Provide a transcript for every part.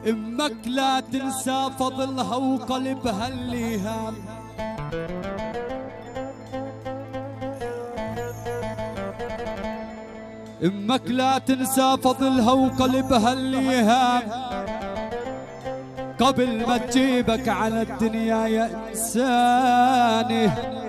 امك لا تنسى فضلها وقلبها اللي هام. امك لا تنسى فضلها وقلبها اللي هام، قبل ما تجيبك على الدنيا يا انساني.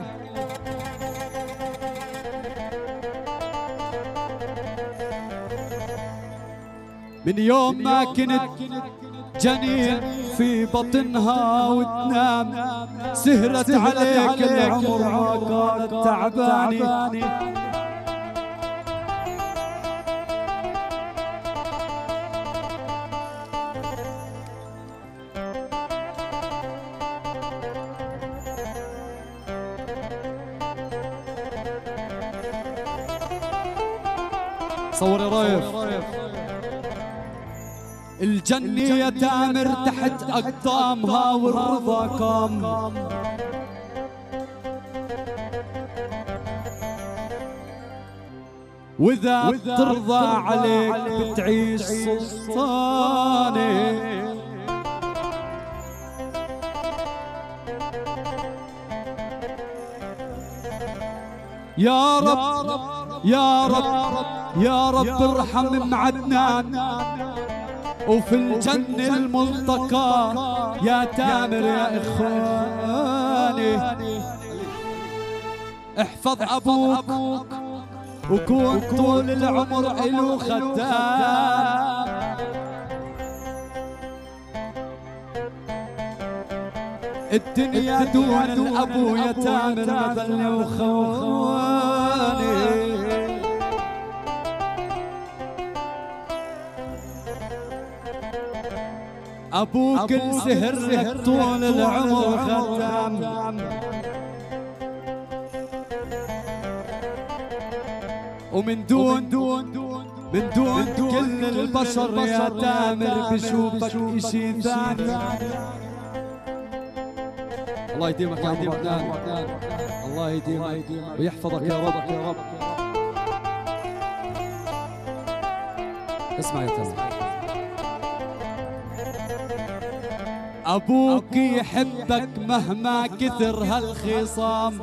من يوم ما كنت جنين في بطنها وتنام، سهرت عليك العمر ما كانت تعباني. صور يا رايف. الجنة يا تامر تحت أقدامها والرضا قام، وإذا بترضى عليك بتعيش سلطاني. يا رب يا رب يا رب ارحم ام عدنان، وفي الجنة الملتقى يا تامر يا إخواني. احفظ أبوك وكون طول العمر إلو خدام، الدنيا دون الأبو يا تامر مثل وخواني. أبوك السهر لك طول العمر خدام، ومن دون كل البشر يا تامر بشوفك إشي ثاني. الله يديمك يا عم عدنان، الله يديمك ويحفظك يا رب يا رب. اسمع يا تامر، أبوك يحبك مهما كثر هالخصام،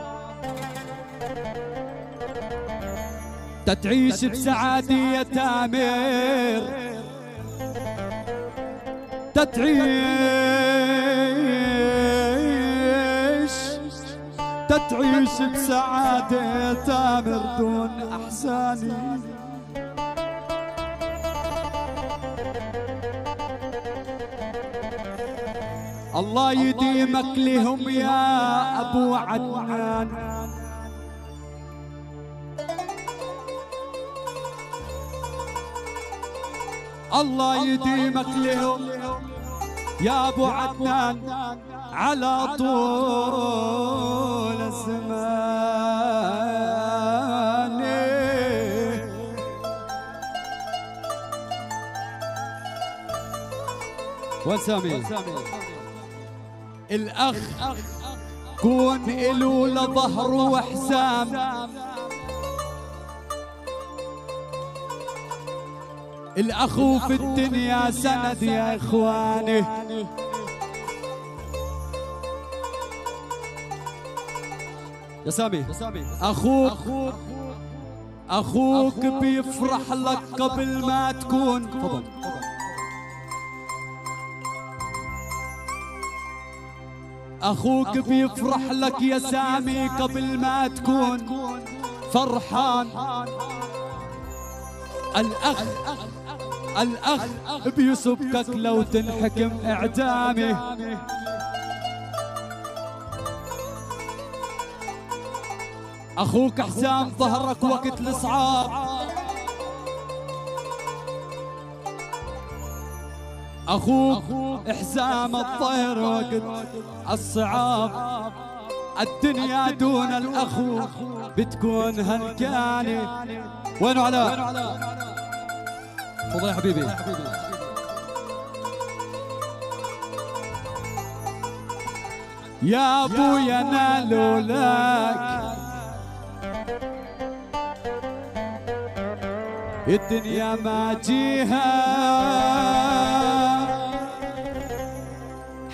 تتعيش بسعادة يا تامر، تتعيش بسعادة يا تامر دون أحزاني. الله يديمك لهم يا أبو عدنان، الله يديمك لهم يا أبو عدنان على طول الزمان. وسامي الأخ كون إلو لظهر وحسام، الأخو في الدنيا سند يا إخواني. يا سامي أخوك بيفرح لك قبل ما تكون. تفضل. أخوك بيفرح لك يا سامي قبل ما تكون فرحان. الأخ بيسبكك لو تنحكم إعدامي. أخوك حسام ظهرك وقت الصعاب، أخوك حسام الطير وقت الصعاب. الدنيا دون الأخو بتكون هلكاني. وينو علاء؟ تفضل يا حبيبي. يا ابويا نالوا لك الدنيا ما جيها،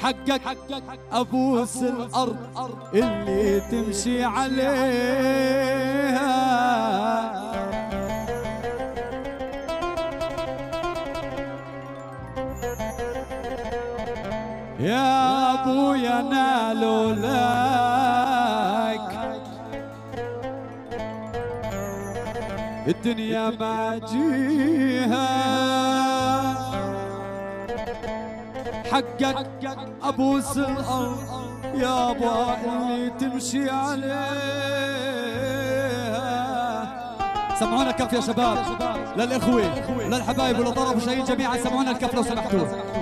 حقك ابوس الارض اللي تمشي عليها. يا ابويا نالوا لك الدنيا ما جيها. حقك ابوس الارض يابا اللي تمشي عليها. سمعونا كف يا شباب للاخوه للحبايب واللي ضربوا شيء جميعا، سمعونا الكف لو سمحتوا.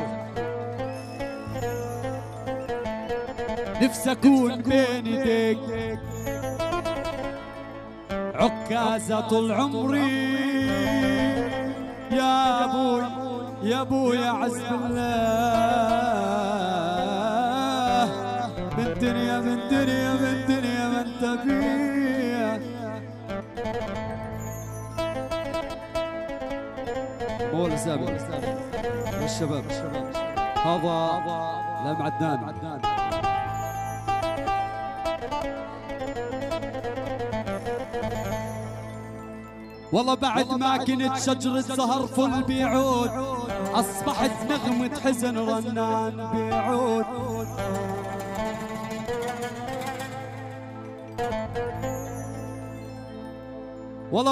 نفسي اكون بين ايديك عكازة طول عمري يا ابوي يا ابويا عز بالله. من دنيا من دنيا من دنيا ما انت فيها. مول سابق للشباب هذا لام عدنان. والله بعد ما كنت شجرة زهر فل بيعود أصبحت نغمة حزن رنان بيعود. والله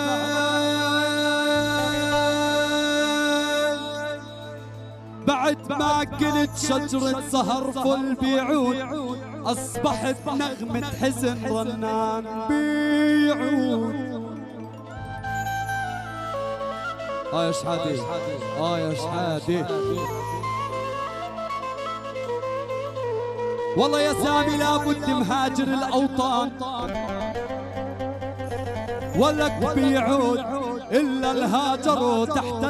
بعد ما كنت شجرة زهر فل بيعود أصبحت نغمة حزن رنان بيعود. يا شحادي يا شحادي. والله يا سامي لابد مهاجر الاوطان ولك بيعود الا الهاجر تحت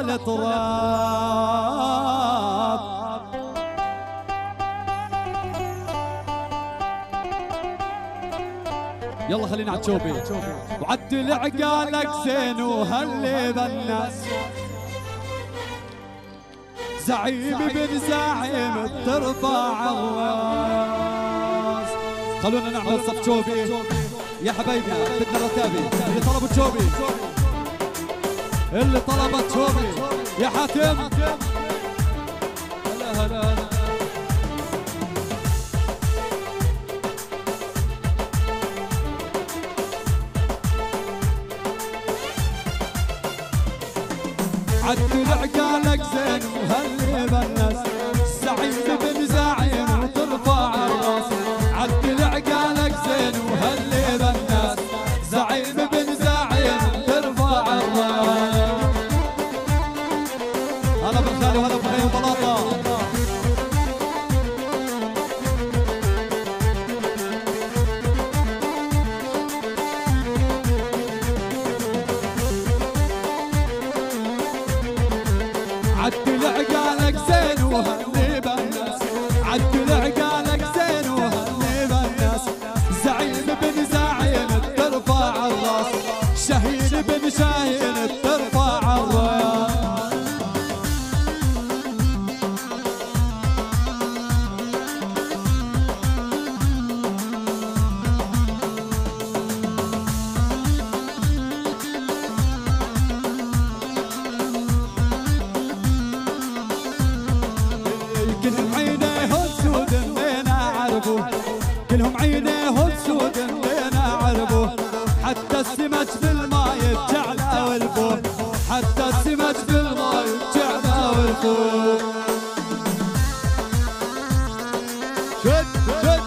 التراب. يلا خلينا على الشوبي وعدل عقالك زين وهلي بالناس. زعيم بن زعيم ترفع الراس. خلونا نعمل صف شوبي يا حبايبنا، بدنا الرتابي اللي طلبوا شوبي اللي طلبت شوبي يا حاتم. هلا هلا عدل عقالك زين وهلي بالناس. زعيم بن زعيم وترفع الراس. عدل عقالك زين وهلي بالناس. زعيم بن زعيم وترفع الراس. هلا بالخالي وهلا بخير بلاطه. عدل عقالك زين وهلي بالناس. عدل عقالك زين وهلي بالناس. زعيم بن زعيم ترفع الراس. شهيد بن شاهين ترفع الراس. كلهم عينيهم سود بينا عربوا. كلهم عينيهم سود بينا عربوا. حتى السمك بالماء يتجعله والفوق. حتى السمك بالماء يتجعله والفوق. شد شد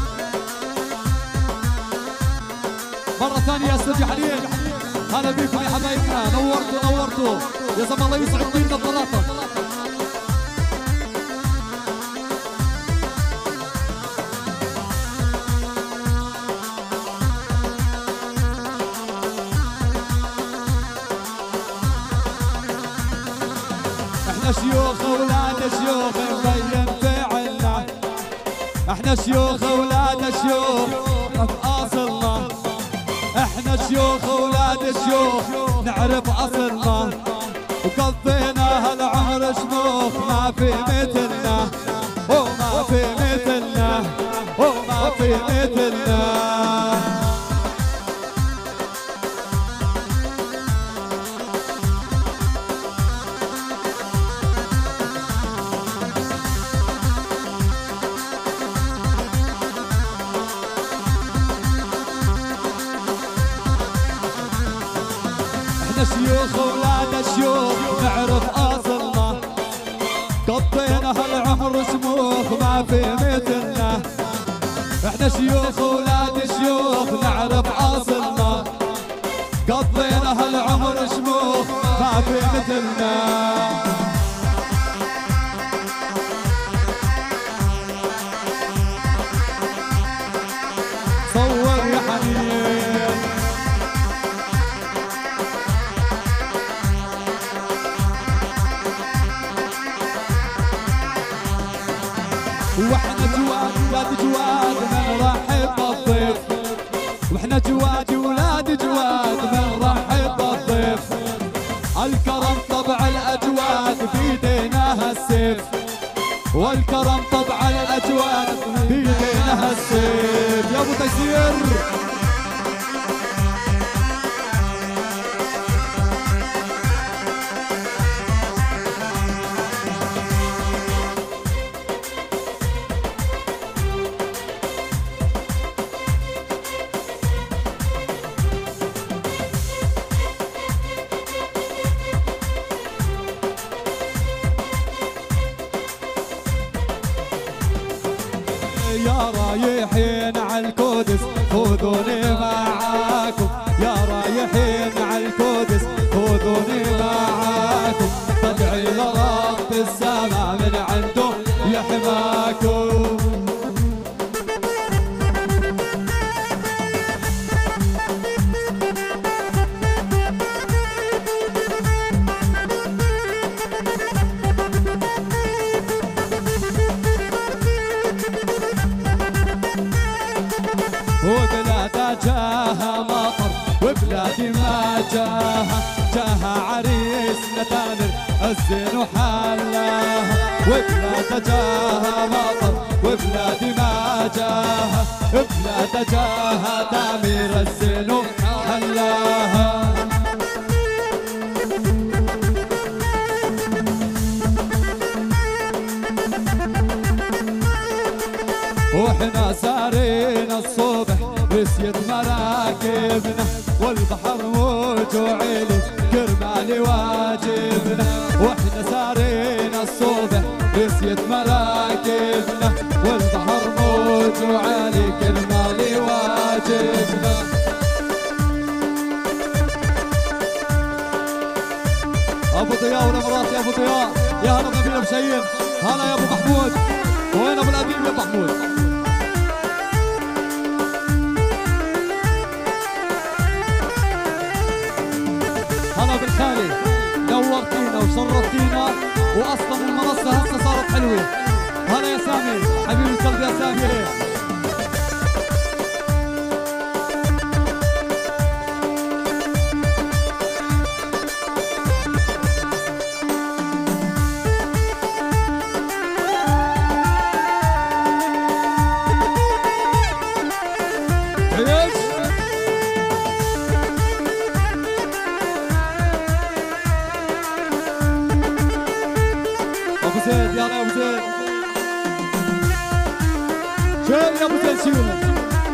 مرة ثانية يا استوديو حليل. هلا بيكم يا حبايبنا، نورتوا نورتوا يا زلمة. الله يسعد طيب نظاراتك. احنا شيوخ اولاد شيوخ نبين فعلنا. احنا شيوخ اولاد شيوخ باصلنا. احنا شيوخ اولاد شيوخ نعرف اصلنا. وقضينا هالعمر شموخ ما في مثلنا وما شيوخ ولاد شيوخ نعرف اصلنا، قضينا هالعمر شموخ ما في مثلنا. احنا شيوخ ولاد شيوخ نعرف اصلنا، قضينا هالعمر شموخ ما في مثلنا. صور يا حنين واحنا جواد ولاد جواد بنرحب بالضيف، واحنا جواد ولاد جواد بنرحب بالضيف. الكرم طبع الاجواد بيدينا هالسيف، والكرم طبع الاجواد بيدينا هالسيف. يا ابو تيسير يا رايحين عالقدس خذوني معاكم، يا رايحين عالقدس خذوني معاكم. بدعي لرب السما من عنده يحماكم. وبلاد جاها مطر وبلادي ما جاها عريسنا تامر الزين وحلاها. وبلاد جاها مطر وبلادي ما جاها، بلاد جاها تامر الزين وحلاها. واحنا سارين الصبح رسيت مراكبنا، والبحر موج وعلي كرمالي واجبنا. واحنا سارين الصبح رسيت مراكبنا، والبحر موج وعلي كرمالي واجبنا. ابو ضياء ونمرات يا ابو ضياء، يا هلا بنبيل بشير، هلا يا ابو محمود. وين ابو القديم يا محمود؟ هلا بالخالي، نورتينا وشرفتينا، واصلا المنصه هسه صارت حلوه. هلا يا سامي حبيب القلب يا سامي. ابو زيد يلا يا ابو زيد، شيل يا ابو زيد شيل.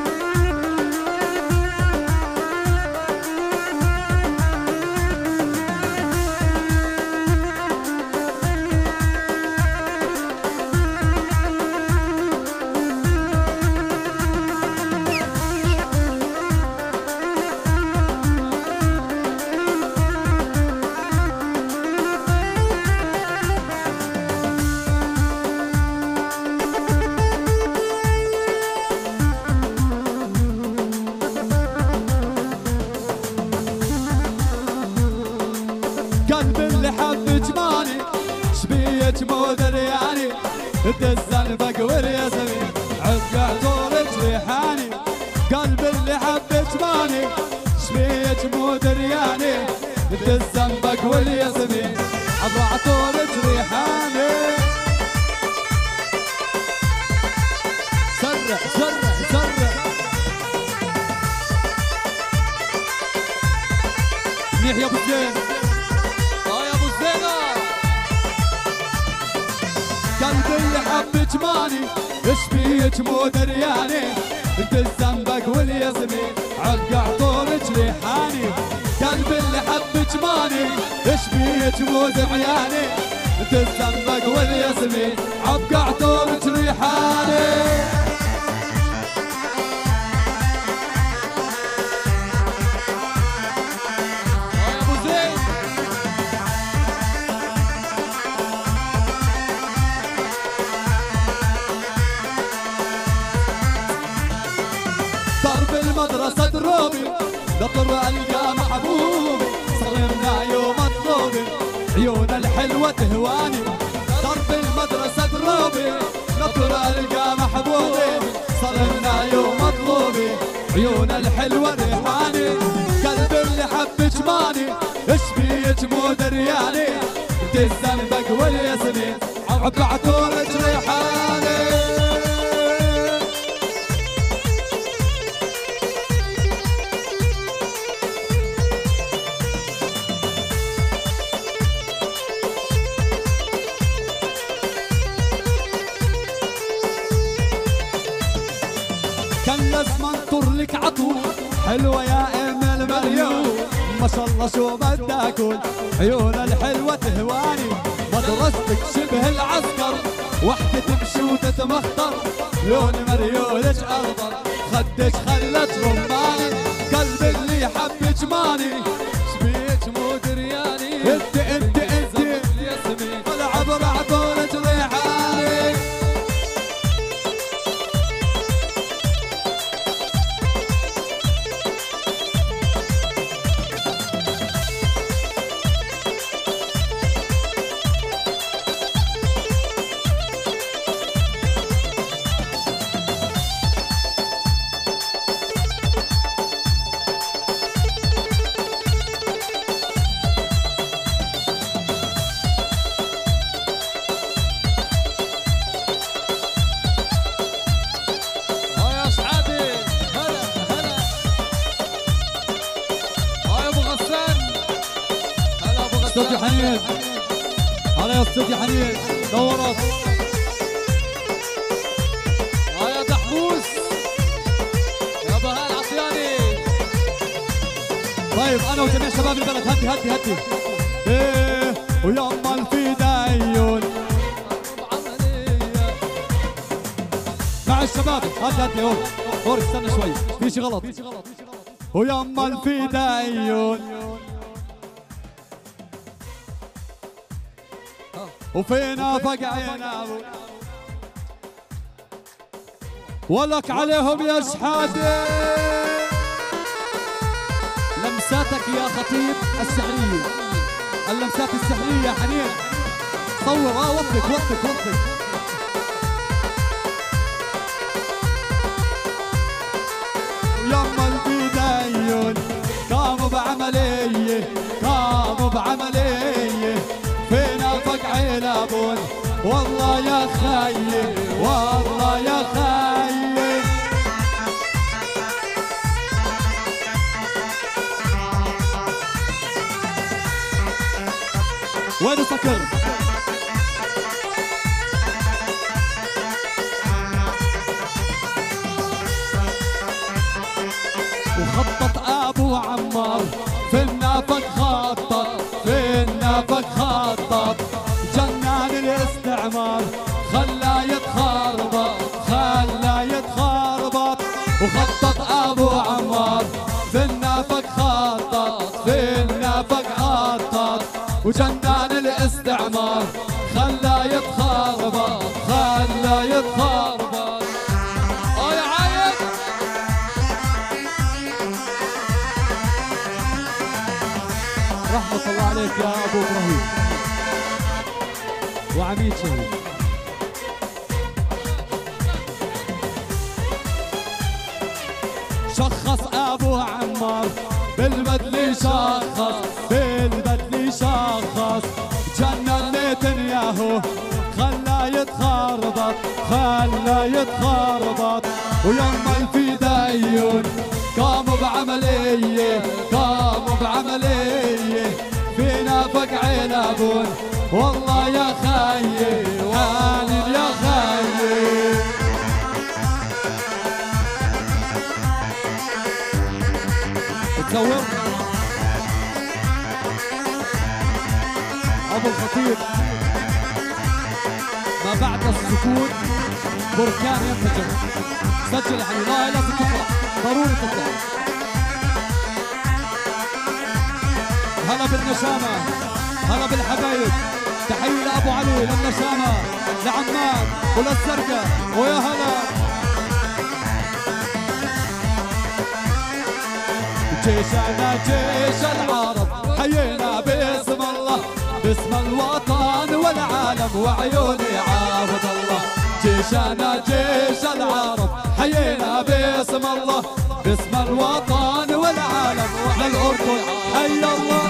قلب اللي حب جمالي شبيك مو درياني، دزن بقور يا زمين عقع طول جريحاني. قلب اللي حب جمالي شبيك مو درياني، دزن بقور يا زمين عقع طول جريحاني. سرع سرع سرع منيح يا ابو زين. قلب اللي حب جمالي شبيك مو درياني، انت الزنبق والياسمين عقع طول جريحاني. قلب اللي حب جماني ايش بيك مود عياني انت الزنبق والياسمين عبقى عطورك ريحاني المدرسة دروبي نطر ألقى محبوبي صرنا يوم مطلوبي عيون الحلوة تهواني درب المدرسة دروبي نطر ألقى محبوبي صرنا يوم مطلوبي عيون الحلوة ريحاني قلبي اللي حب جماني ايش بيك مو درياني انت الزنبق والياسمين عبقى عطورك ريحاني كان لازم انطر لك عطول حلوة يا ام المليون ما شاء الله شو بدك عيون الحلوة تهواني مدرستك شبه العسكر وحدة تمشي وتتمخطر لون مريولك اخضر خدك خلت رماني قلبي اللي حب جماني شبيك مو درياني انت الياسمين والعبر عطولك ريحاني استوديو حنين هلا يا استوديو حنين نورت يا دحبوس يا بهاء العصياني طيب انا وجميع شباب البلد هدي ايه ويما الفدايون مع الشباب هدي هور استنى شوي في شي غلط ويما الفدايون وفينا فقعنا ولك عليهم يا شحاده لمساتك يا خطيب السحريه اللمسات السحريه يا حنين صور وطك يما البدايون قاموا بعمليه فينا فقع لابون والله يا خيي والله يا خيي وين سكر وخطط ابو عمار في النافق خطط جنان الاستعمار خلا يتخربط وخطط ابو عمار في النافق خطط وجنان الاستعمار خلا يتخربط يا عايد رحمة الله عليك يا ابو ابراهيم وعميد شهيد شخص ابو عمار بالبدل شخص جنن نتنياهو خلا يتخربط ويما الفدايون قاموا بعمليه فينا فقع لابون والله يا خيي حالي يا خيي تصور ابو الخطيب. ما بعد السكوت بركان ينفجر. سجل يا حبيبي، لا لازم تطلع، ضروري تطلع. هلا بالنشامة، هلا بالحبايب. تحية لأبو علي، للنشامة، لعمان وللزرقاء، ويا هلا. جيشنا جيش العرب، حيينا باسم الله، باسم الوطن والعالم وعيوني عابد الله. جيشنا جيش العرب، حيينا باسم الله، باسم الوطن والعالم للأردن حي الله.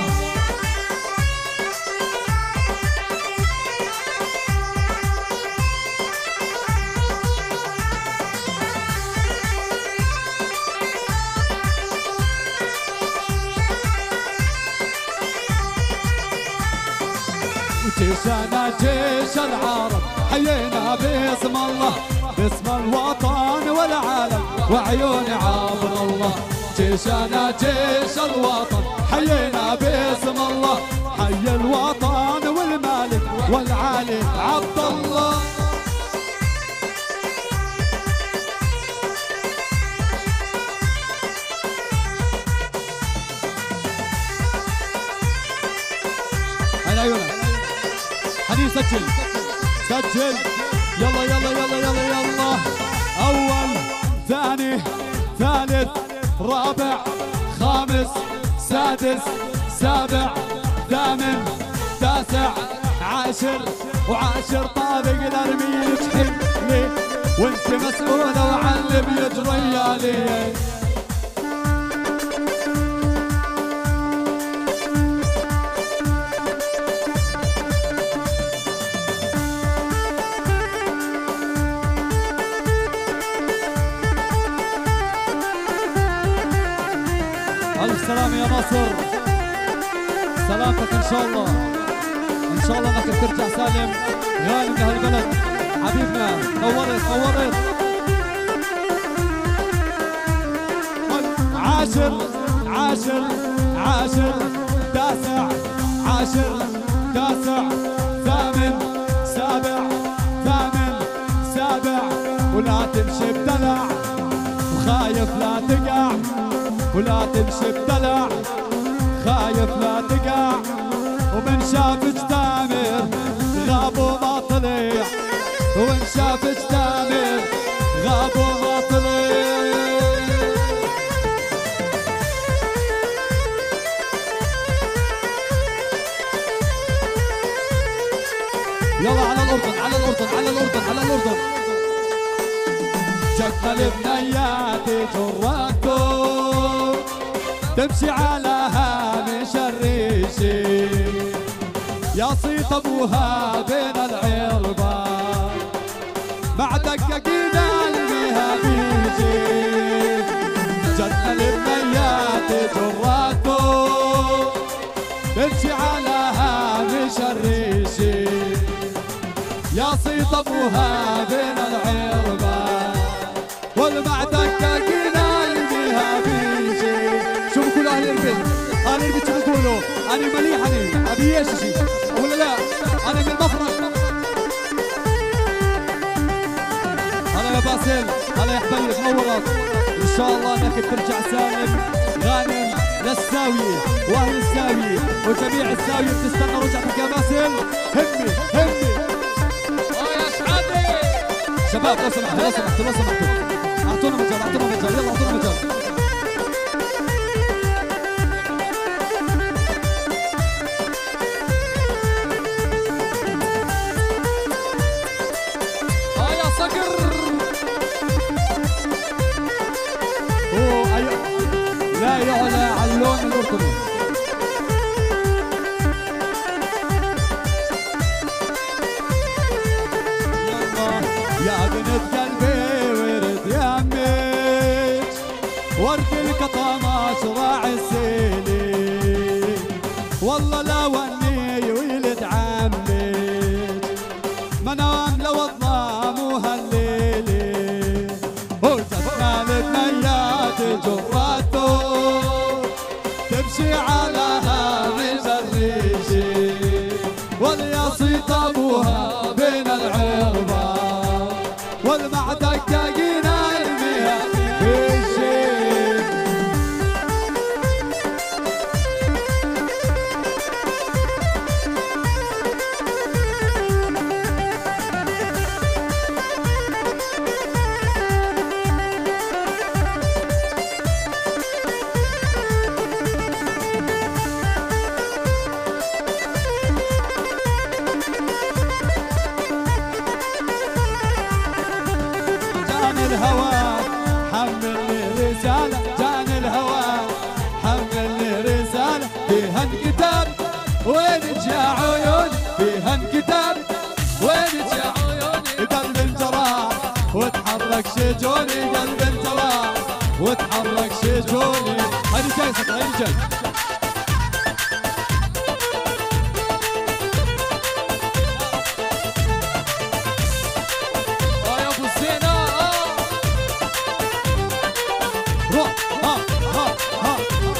جيشنا جيش العرب، حيينا باسم الله، باسم الوطن والعالم وعيوني عابد الله. جيشنا جيش الوطن، حيينا باسم الله، حي الوطن والمالك والعالي عبد الله. هاي عيونك حبيبي، سجل سجل، يلا يلا يلا يلا يلا. أول ثاني ثالث رابع خامس سادس سابع ثامن تاسع عاشر، وعاشر طابق الأرمية تحلي، وانت مسؤولة وعن اللي بيجري علي. ألف سلامة يا ناصر، سلامتك إن شاء الله، إن شاء الله إنك ترجع سالم غانم لهالبلد حبيبنا. نورت نورت. عاشر عاشر عاشر تاسع عاشر تاسع ثامن سابع ثامن سابع، ولا تمشي بدلع وخايف لا تقع، ولا تمشي بدلع خايف لا تقع. ومن شافك تامر غاب وما طلع، ومن شافك تامر غاب وما طلع. يلا على الأردن على الأردن على الأردن على الأردن. جمل بنياتي جراتكم، تمشي على هامش الريشي، يا صيت ابوها بين العربان، مع دقاقين قلبها بيجي. جمل بنياتي جراتكم، تمشي على هامش الريشي، يا صيت ابوها بين العربان، والمعدك قلبها بيجي. شوفوا كل اهل اربد، اهل اربد شو بقولوا؟ انا مليح، انا ابي ايش شيء ولا لا؟ انا من المفرق. هلا يا باسل، هلا يا حبيب، نورت. ان شاء الله انك بترجع سالم غانم للزاويه واهل الزاويه وجميع الزاويه بتستنى رجعتك يا باسل. همي همي يا شعبي شباب، لو سمحتوا لو سمحتوا لو سمحتوا اعطونا مجال، اعطونا مجال، يلا اعطونا مجال. يا صقر. اوه ايوه، لا يعلى على اللون الاردني. يا بنت قلبي ورد يمك، ورد القطامة شراع السيلي، والله لا وني ولد عمك، منام لو الظلام وهالليلي، وجدنا البنيات جراته، تمشي على هامش الريشي، الهوى حملني رسالة، جاني الهوى حملني رسالة فيها انكتاب وينك يا عيوني، فيها انكتاب وينك يا عيوني، قلب انجرح وتحرك شجوني، قلب انجرح وتحرك شجوني. هيدي جاي صدق هيدي جاي. يا ابو الزينة روح ها ها ها.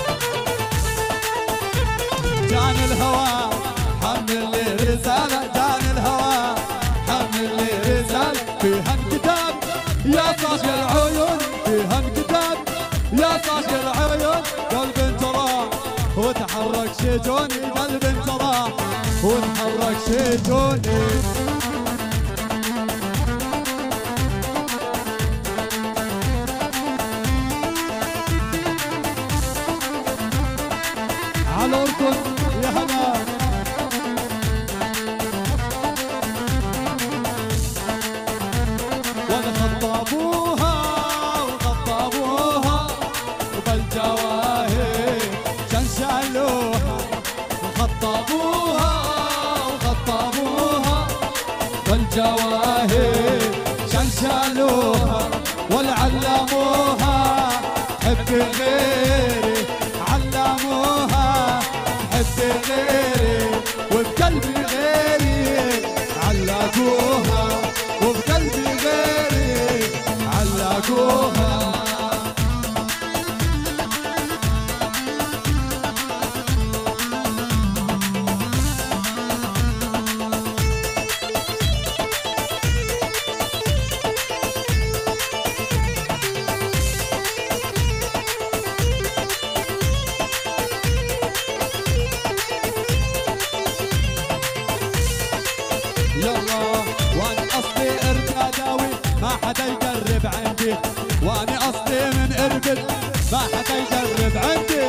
جاني الهوى حمل لي رسالة، جاني الهوى حمل لي رسالة فيها انكتاب يا صاحي العيون، فيها انكتاب يا صاحي العيون، قلب انجرح وتحرك شجوني، قلب انجرح وتحرك شجوني. على الأردن يا هلا. وخطبوها وخطبوها وبالجواهر شنشلوها، وخطبوها وخطبوها والجواهر شنشلوها، والعلموها حب غيري، علموها حب غيري وبقلبي غيري، علقوها وبقلبي غيري علقوها. يلا وانا اصلي اربداوي ما حدا يقرب عندي، وانا اصلي من اربد ما حدا يقرب عندي.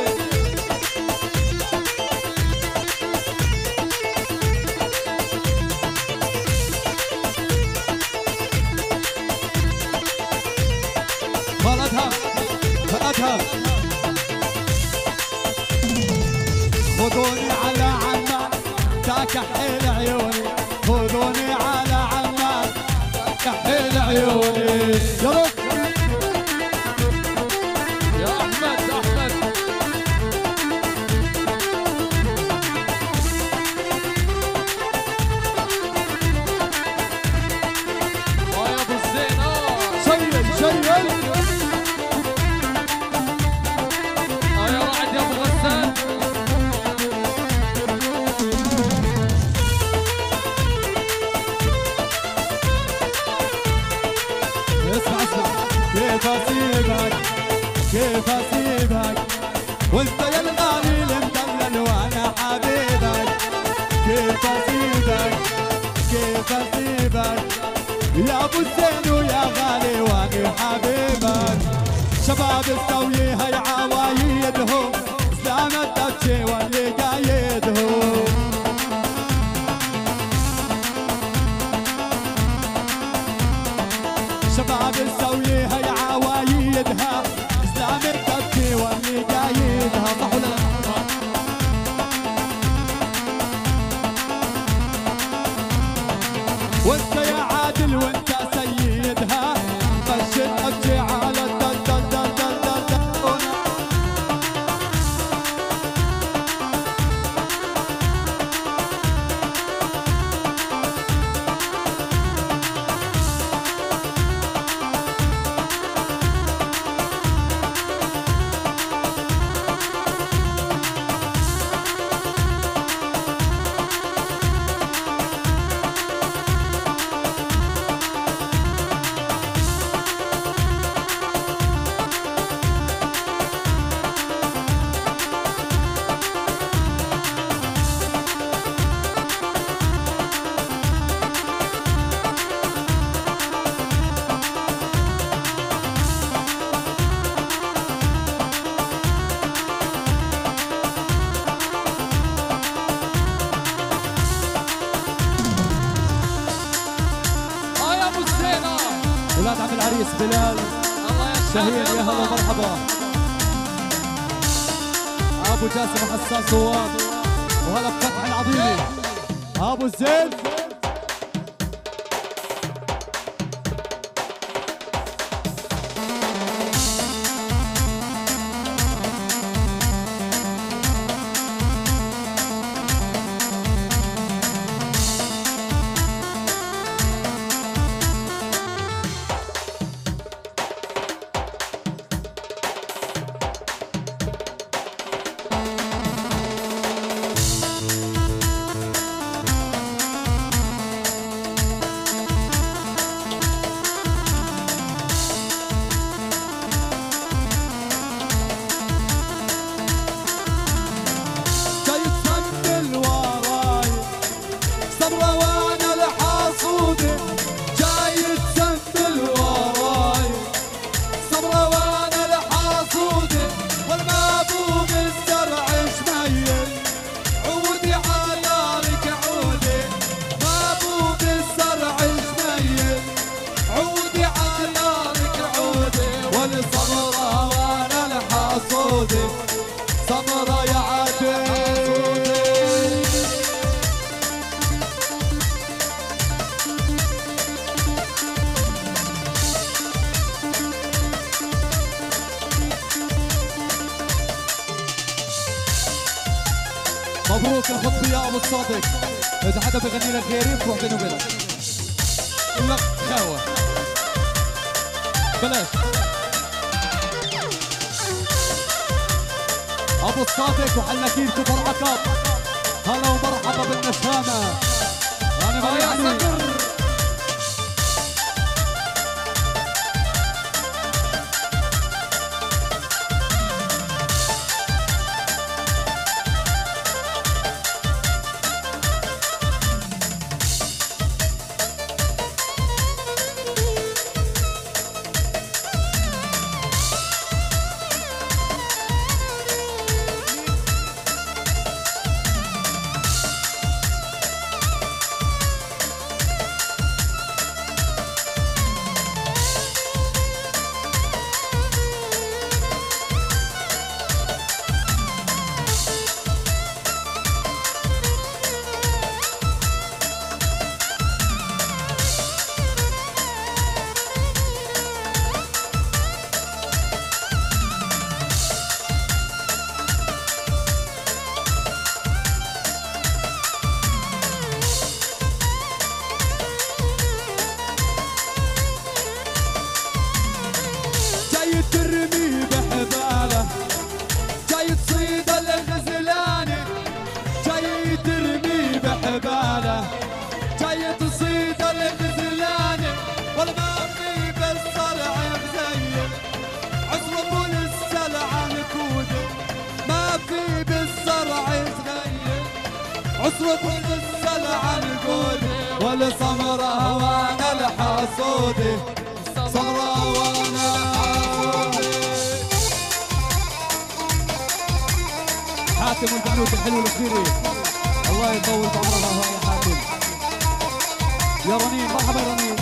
خلدها خلدها. خذوني على عمان تكحل عيوني، خذوني على عمان كحيل عيوني. يا رب يا احمد احمد. يا ابو الزينة شيل شيل. يا رعد يا ابو غسان. اسمع اسمع. كيف اسيبك كيف اسيبك وانت يا الغالي المدلل وانا حبيبك، كيف اسيبك كيف اسيبك يا ابو الزين ويا غالي وانا حبيبك. شباب السوي هي عوايدهم اسلام الدبشي واللي قايدهم، شباب السوي هي عوايدها اسلام الدبشي واللي قايدها. صح ولا لا؟ وانت يا عادل وانت سيدها، خش الدبشي على الدل دل دل دل دل دل. العريس بلال شهير، يا هلا ومرحبا. ابو جاسم حسان صواب، وهلا بفتح العظيمي ابو زيد. سمرة يا عادل مبروك الخطبة يا ابو الصادق. اذا حدا بغني لك غيري تروح بيني وبينك. لا خاوة بلاش. ابو الصادق وحلاكين كبر عقب، هلا ومرحبا بالنشامه. انا ما يعني ترمي بحباله، جاي تصيد الغزلاني، جاي ترمي بحباله، جاي تصيد الغزلاني، ولا ما في بالصرع مزين، عصرب للسلع نكوده، ما في بالصرع صغير، عصرب للسلع نكوده، ولا سمرة وانا الحصودي، سمرة وانا حاتم والبنوت الحلو الكبيري، الله يطول بعمرها يا حاتم. يا رنين مرحبا يا رنين.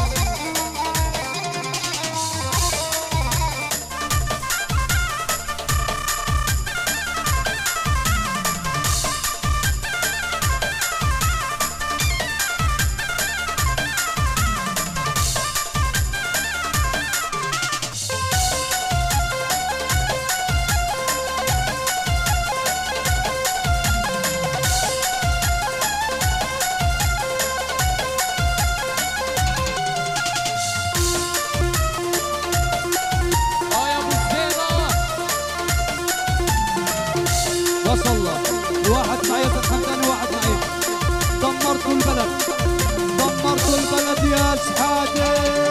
ما شاء الله، واحد معي الحمداني وواحد معي. دمرتوا البلد، دمرتوا البلد يا شحاته.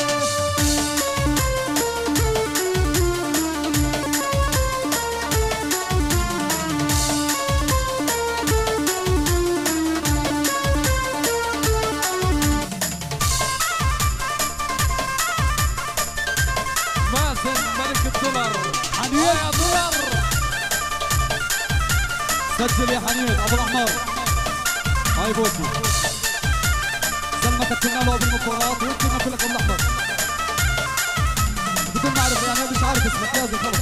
مازن ملك الدولار حنين يا دولار. سجل يا حنين ابو الاحمر. هاي بوسي سلمتك كنا له بالمقرات وكنا في لك الاحمر. بدون ما اعرف يعني مش عارف اسمك لازم خلص.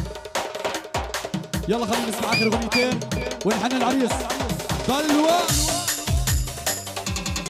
يلا خلينا نسمع اخر اغنيتين ونحن العريس بلوى.